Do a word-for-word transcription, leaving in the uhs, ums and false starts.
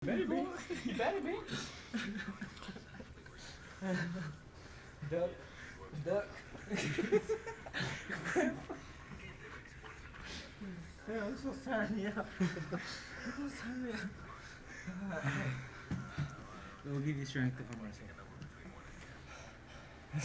Better be. You better be. Duck. Duck. Yeah, this was tiny. Yeah. This was tiny. It will give you strength to harm yourself.